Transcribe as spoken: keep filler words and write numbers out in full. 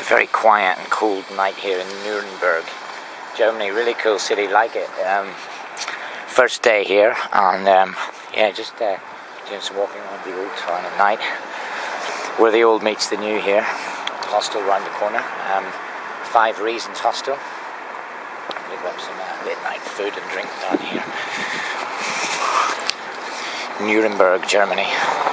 a very quiet and cold night here in Nuremberg, Germany. Really cool city, like it. Um, first day here, and um, yeah, just uh, doing some walking around the old town at night, where the old meets the new here. Hostel round the corner, um, Five Reasons Hostel. We'll grab some uh, late night food and drink down here. Nuremberg, Germany.